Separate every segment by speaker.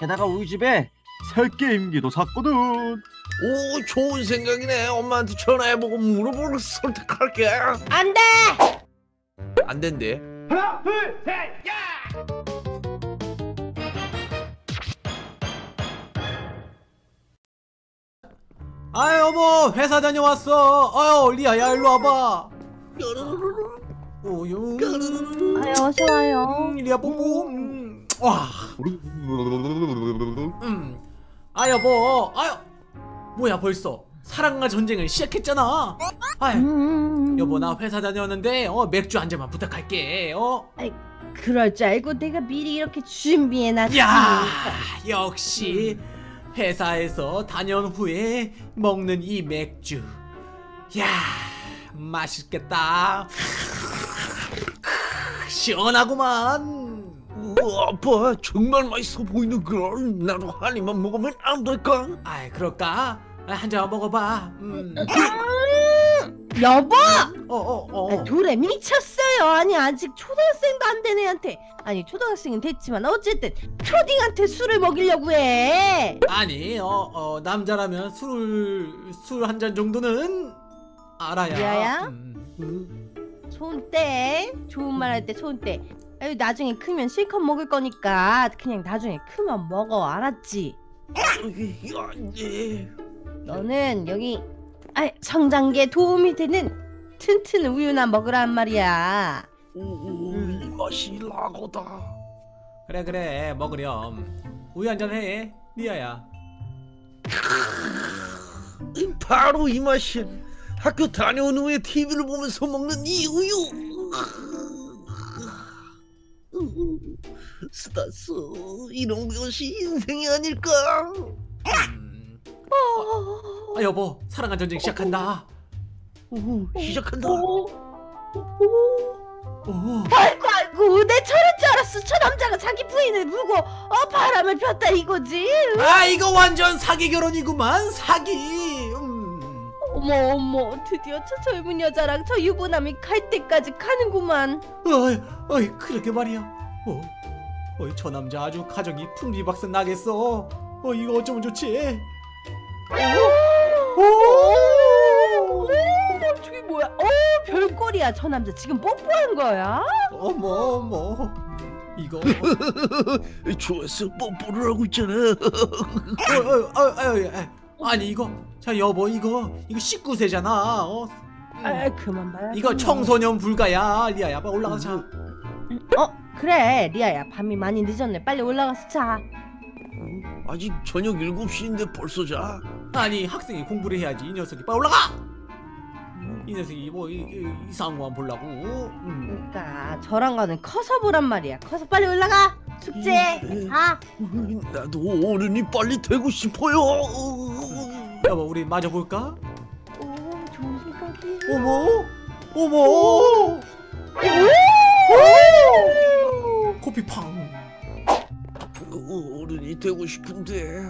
Speaker 1: 게다가 우리 집에 새 게임기도 샀거든.
Speaker 2: 오, 좋은 생각이네. 엄마한테 전화해보고 물어보고 설득할게.
Speaker 3: 안 돼!
Speaker 2: 안 된대.
Speaker 4: 하나, 둘, 셋, 야!
Speaker 5: 아 여보 회사 다녀왔어. 아유 리아야 일로 와봐. 오유.
Speaker 3: 아유, 어서와요.
Speaker 5: 리아 뽀뽀. 와. 아 여보. 아유 뭐야 벌써 사랑과 전쟁을 시작했잖아. 아유 여보 나 회사 다녀왔는데 맥주 한 잔만 부탁할게.
Speaker 3: 아이, 그럴 줄 알고 내가 미리 이렇게 준비해놨지.
Speaker 5: 야 역시 회사에서 다녀온 후에 먹는 이 맥주. 야 맛있겠다. 시원하구만.
Speaker 2: 우와, 아빠 정말 맛있어 보이는걸. 나도 한 입만 먹으면 안 될까?
Speaker 5: 아이 그럴까? 한 잔 먹어봐.
Speaker 3: 여보!
Speaker 5: 어어어.
Speaker 3: 둘에 미쳤어요. 아니 아직 초등학생도 안 된 애한테, 아니 초등학생은 됐지만 어쨌든 초딩한테 술을 먹이려고 해.
Speaker 5: 아니 남자라면 술 한 잔 정도는 알아야.
Speaker 3: 리아야? 손 떼. 좋은 말 할 때 손 떼. 아유, 나중에 크면 실컷 먹을 거니까 그냥 나중에 크면 먹어. 알았지?
Speaker 2: 네.
Speaker 3: 너는 여기 성장기에 도움이 되는 튼튼 우유나 먹으란 말이야.
Speaker 2: 이 맛이 라거다.
Speaker 5: 그래 먹으렴. 우유 한 잔 해 리아야.
Speaker 2: 바로 이 맛이. 학교 다녀온 후에 TV를 보면서 먹는 이 우유. 스타스, 이런 것이 인생이 아닐까?
Speaker 5: 여보 사랑한 전쟁 시작한다.
Speaker 2: 시작한다.
Speaker 3: 아이고 내 저럴 줄 알았어. 저 남자가 자기 부인을 물고 바람을 폈다 이거지.
Speaker 5: 아 이거 완전 사기 결혼이구만. 사기.
Speaker 3: 어머 드디어 저 젊은 여자랑 저 유부남이 갈 때까지 가는구만.
Speaker 5: 어이 그러게 말이야. 저 남자 아주 가정이 풍비박산 나겠어. 이거 어쩌면 좋지.
Speaker 3: 저게 뭐야? 별꼴이야. 저 남자 지금 뽀뽀한 거야?
Speaker 5: 어머 이거.
Speaker 2: 좋았어, 뽀뽀를 하고 있잖아.
Speaker 5: 아니 이거 자 여보 이거 19세잖아.
Speaker 3: 그만 봐요.
Speaker 5: 이거 청소년 불가야. 리아야 빨리 올라가자.
Speaker 3: 그래 리아야, 밤이 많이 늦었네. 빨리 올라가서 자.
Speaker 2: 아직 저녁 7시인데 벌써 자?
Speaker 5: 아니 학생이 공부를 해야지. 이 녀석이 빨리 올라가. 이 녀석이 뭐 이상한 거만 보려고.
Speaker 3: 그러니까 저런 거는 커서 보란 말이야. 커서 빨리 올라가. 숙제.
Speaker 2: 나도 어른이 빨리 되고 싶어요.
Speaker 5: 여보 우리 마저 볼까?
Speaker 3: 좋은 생각이.
Speaker 5: 어머 코피팡.
Speaker 2: 어른이 되고 싶은데.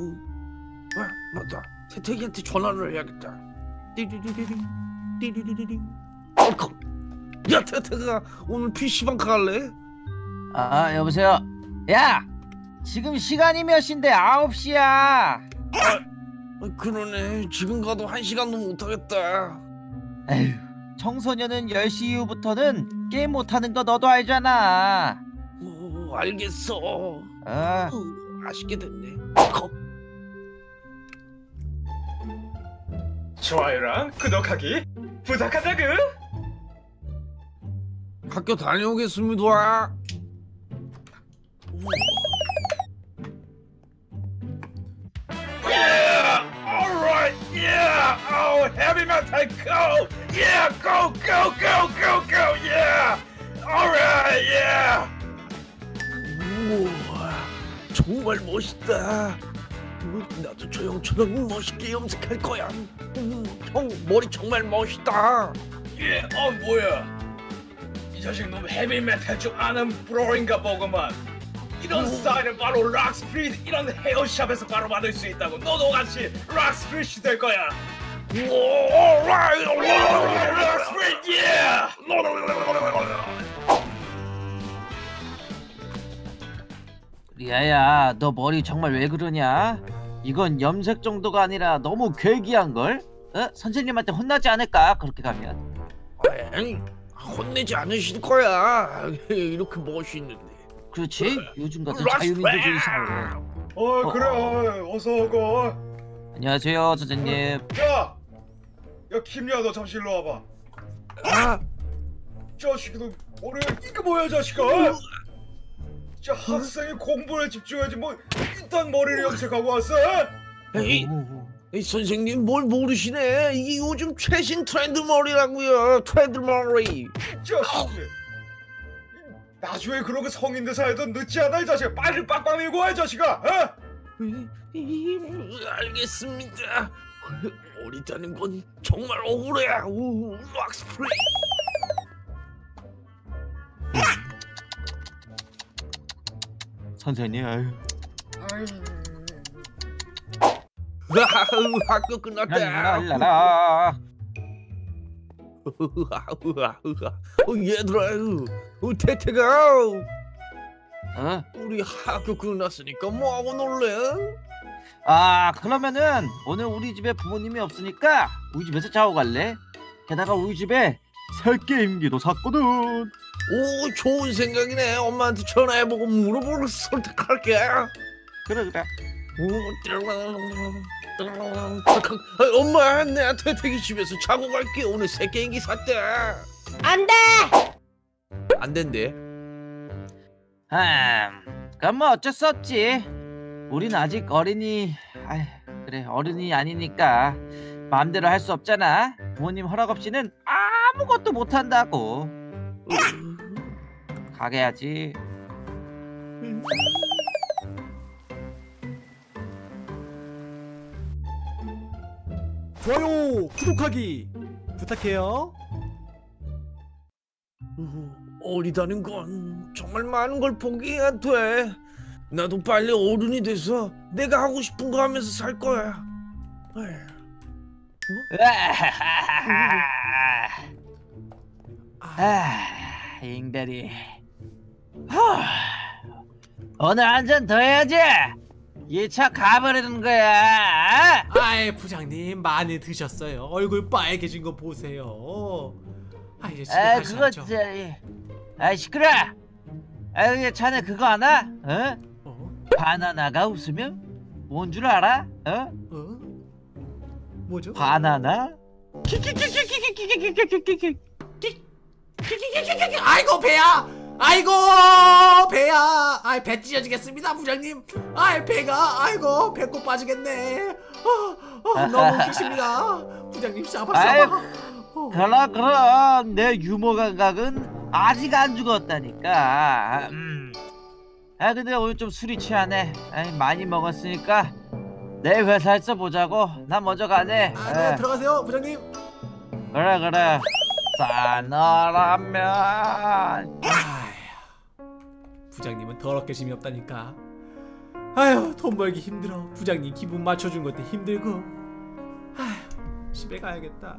Speaker 2: 맞다, 태태기한테 전화를 해야겠다. 띠리리리링. 야 태태가 오늘 PC방 갈래?
Speaker 1: 여보세요. 야, 지금 시간이 몇 시인데? 9시야.
Speaker 2: 그러네. 지금 가도 1시간도 못하겠다.
Speaker 1: 에휴, 청소년은 10시 이후부터는 게임 못하는 거 너도 알잖아.
Speaker 2: 알겠어. 아쉽게 됐네.
Speaker 4: 좋아요랑 구독하기 부탁한다구.
Speaker 2: 학교 다녀오겠습니다.
Speaker 4: Yeah! Alright! Yeah! Oh, heavy metal, go! Yeah! Go! Yeah! Alright! Yeah!
Speaker 2: 우와, 정말 멋있다. 나도 저 형처럼 멋있게 염색할 거야. 형 머리 정말 멋있다.
Speaker 4: 예, 뭐야? 이 자식 놈 헤비 메탈 좀 아는 브로인가 보구만. 이런 스타일은 바로 락스피릿 이런 헤어샵에서 바로 받을 수 있다고. 너도 같이 락스피릿이 될 거야. 락스피릿, 예!
Speaker 1: 리아야, 너 머리 정말 왜 그러냐? 이건 염색 정도가 아니라 너무 괴기한 걸? 선생님한테 혼나지 않을까? 그렇게 가면.
Speaker 2: 아니, 혼내지 않으실 거야. 이렇게 멋있는데.
Speaker 1: 그렇지? 요즘 같은
Speaker 2: 락스
Speaker 1: 자유민족주의 사회.
Speaker 4: 그래 어서 오고.
Speaker 1: 안녕하세요, 선생님.
Speaker 4: 야 김리아 너 잠시 일로 와봐.
Speaker 2: 아,
Speaker 4: 자식이 너 머리 이게 뭐야 자식아? 자 학생이 공부에 집중해야지 뭐 일단 머리를 염색하고 왔어?
Speaker 2: 에이, 이 선생님 뭘 모르시네. 이게 요즘 최신 트렌드 머리라고요. 트렌드 머리.
Speaker 4: 자식이 나중에 그런 거 성인 돼서 해도 늦지 않아 이 자식아. 빨리 빡빡 밀고 와 이 자식아. 어?
Speaker 2: 알겠습니다. 어리다는 건 정말 억울해. 락스프리.
Speaker 1: 선생님, 아유.
Speaker 2: 학교 끝났다.
Speaker 1: 랄랄라.
Speaker 2: 얘들아, 태태가
Speaker 1: 어?
Speaker 2: 우리 학교 끝났으니까 뭐하고 놀래?
Speaker 1: 그러면은 오늘 우리 집에 부모님이 없으니까 우리 집에서 자고 갈래? 게다가 우리 집에 새 게임기도 샀거든.
Speaker 2: 오, 좋은 생각이네. 엄마한테 전화해보고 물어보고 설득할게.
Speaker 1: 그래.
Speaker 2: 엄마, 내 태태기 집에서 자고 갈게. 오늘 새 게임기 샀대.
Speaker 3: 안 돼!
Speaker 2: 안 된대.
Speaker 1: 그럼 뭐 어쩔 수 없지. 우린 아직 어린이. 그래, 어른이 아니니까 마음대로 할 수 없잖아. 부모님 허락 없이는 아무것도 못 한다고. 가게야지.
Speaker 5: 좋아요, 구독하기 부탁해요.
Speaker 2: 어리다는 건 정말 많은 걸 포기해야 돼. 나도 빨리 어른이 돼서 내가 하고 싶은 거 하면서 살 거야.
Speaker 1: 잉대리. 오늘 한 잔 더 해야지. 2차 가버리는 거야.
Speaker 5: 아이, 부장님 많이 드셨어요. 얼굴 빨개진 거 보세요. 이제 집에
Speaker 1: 그거
Speaker 5: 가셔야죠.
Speaker 1: 시끄러. 근데 자네 그거 아나?
Speaker 5: 어?
Speaker 1: 바나나가 웃으면 뭔 줄 알아?
Speaker 5: 뭐죠?
Speaker 1: 바나나?
Speaker 5: 아이고 배야! 아이고 배야! 배 찢어지겠습니다, 부장님. 배가 배꼽 빠지겠네. 너무 웃기십니다, 부장님. 샤바샤바.
Speaker 1: 그럼 내 유머 감각은 아직 안 죽었다니까. 근데 오늘 좀 술이 취하네. 많이 먹었으니까 내 회사에서 보자고. 나 먼저 가네.
Speaker 5: 네, 들어가세요, 부장님.
Speaker 1: 그래. 싸늘하면.
Speaker 5: 부장님은 더럽게 힘이 없다니까. 아휴, 돈 벌기 힘들어. 부장님 기분 맞춰준 것도 힘들고. 집에 가야겠다.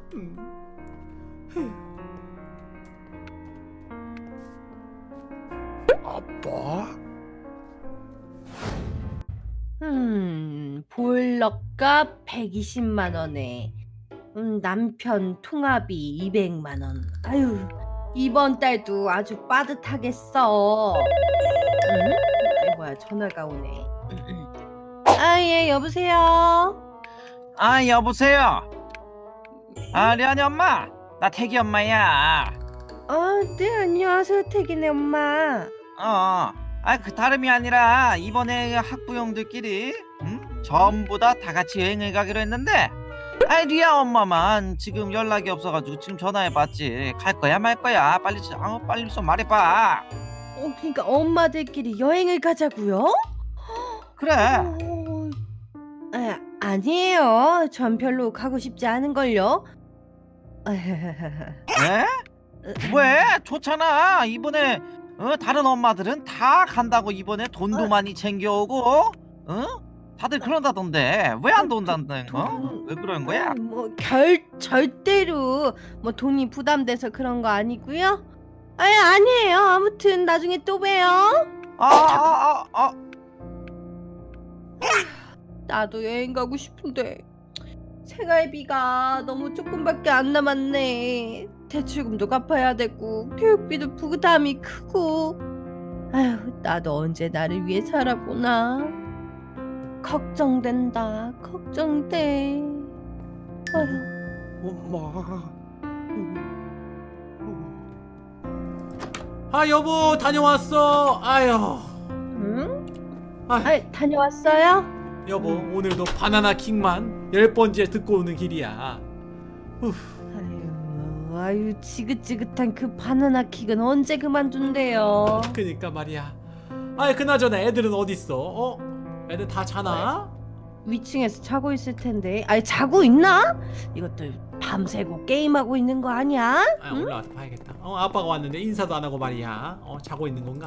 Speaker 2: 아빠?
Speaker 3: 보일러값 120만 원에 남편 통화비 200만 원. 아유, 이번 달도 아주 빠듯하겠어. 뭐야, 전화가 오네. 예, 여보세요.
Speaker 1: 여보세요. 리안이 엄마, 나 태기 엄마야.
Speaker 3: 네, 안녕하세요, 태기네 엄마.
Speaker 1: 그 다름이 아니라 이번에 학부형들끼리 전부 다 같이 여행을 가기로 했는데, 리아 엄마만 지금 연락이 없어가지고 지금 전화해봤지. 갈 거야 말 거야? 빨리 좀 말해봐.
Speaker 3: 그러니까 엄마들끼리 여행을 가자고요?
Speaker 1: 그래.
Speaker 3: 아니에요. 전 별로 가고 싶지 않은걸요.
Speaker 1: 에? 왜? 좋잖아. 이번에 다른 엄마들은 다 간다고. 이번에 돈도 많이 챙겨오고 다들 그런다던데 왜 안 돈다는 왜 그런 거야?
Speaker 3: 절대로 돈이 부담돼서 그런 거 아니고요. 아니에요. 아무튼 나중에 또 봬요. 나도 여행 가고 싶은데 생활비가 너무 조금밖에 안 남았네. 대출금도 갚아야 되고 교육비도 부담이 크고. 아휴, 나도 언제 나를 위해 살아보나. 걱정된다. 걱정돼. 아휴.
Speaker 2: 엄마.
Speaker 5: 아 여보 다녀왔어. 아유.
Speaker 3: 응?
Speaker 5: 아유.
Speaker 3: 다녀왔어요?
Speaker 5: 여보 오늘도 바나나 킥만 10번째 듣고 오는 길이야.
Speaker 3: 아유, 지긋지긋한 그 바나나 킥은 언제 그만둔대요?
Speaker 5: 그니까 말이야. 아이 그나저나 애들은 어딨어? 어? 애들 다 자나?
Speaker 3: 위층에서 자고 있을 텐데. 아니, 자고 있나? 이것들 밤새고 게임하고 있는 거 아니야?
Speaker 5: 아 올라와서 봐야겠다. 아빠가 왔는데 인사도 안 하고 말이야. 자고 있는 건가?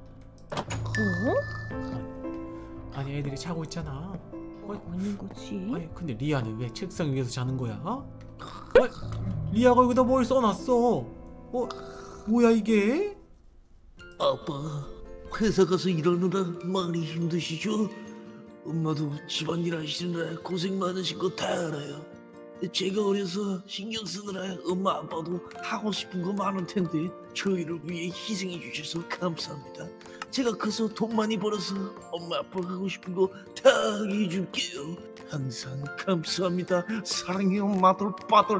Speaker 5: 아니 애들이 자고 있잖아.
Speaker 3: 뭐 있는 거지?
Speaker 5: 아니 근데 리아는 왜 책상 위에서 자는 거야? 리아가 여기다 뭘 써놨어? 뭐야 이게?
Speaker 2: 아빠, 회사 가서 일하느라 많이 힘드시죠? 엄마도 집안일 하시느라 고생 많으신 거 다 알아요. 제가 어려서 신경 쓰느라 엄마 아빠도 하고 싶은 거 많을 텐데 저희를 위해 희생해 주셔서 감사합니다. 제가 커서 돈 많이 벌어서 엄마 아빠 하고 싶은 거 다 해줄게요. 항상 감사합니다. 사랑해요 마들빠들.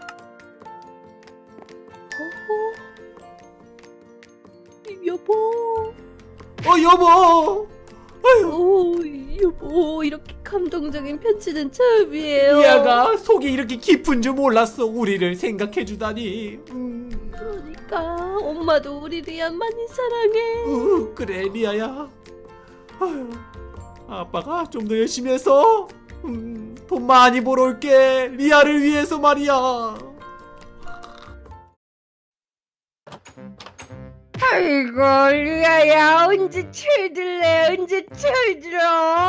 Speaker 3: 여보.
Speaker 5: 여보.
Speaker 3: 오, 여보, 이렇게 감동적인 편지는 처음이에요.
Speaker 5: 리아가 속이 이렇게 깊은 줄 몰랐어. 우리를 생각해주다니.
Speaker 3: 그러니까 엄마도 우리 리아 많이 사랑해.
Speaker 5: 그래 리아야. 아유, 아빠가 좀 더 열심히 해서 돈 많이 벌어올게. 리아를 위해서 말이야.
Speaker 3: 아이고, 리아야, 언제 철들래? 언제 철들어?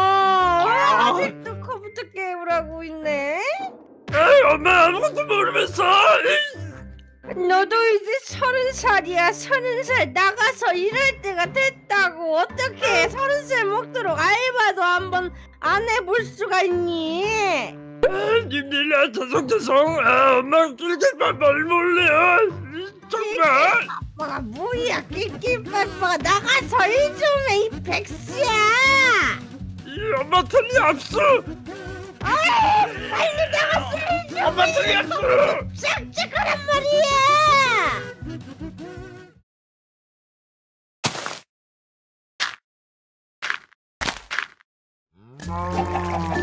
Speaker 3: 아직도 컴퓨터 게임을 하고 있네?
Speaker 2: 엄마 아무것도 모르면서.
Speaker 3: 너도 이제 30살이야. 30살 나가서 일할 때가 됐다고. 어떻게 30살 먹도록 알바도 한번 안 해볼 수가 있니?
Speaker 2: 님들아 죄송. 엄마 길게만 말 몰래요. 정말.
Speaker 3: 아빠가 뭐야, 끼끼빠빠가 나가서 일 좀 해, 이 백수야.
Speaker 2: 엄마 틀리 없어.
Speaker 3: 빨리 나가서 일 좀 해.
Speaker 2: 엄마 틀리 없어.
Speaker 3: 짝짝하란 말이야.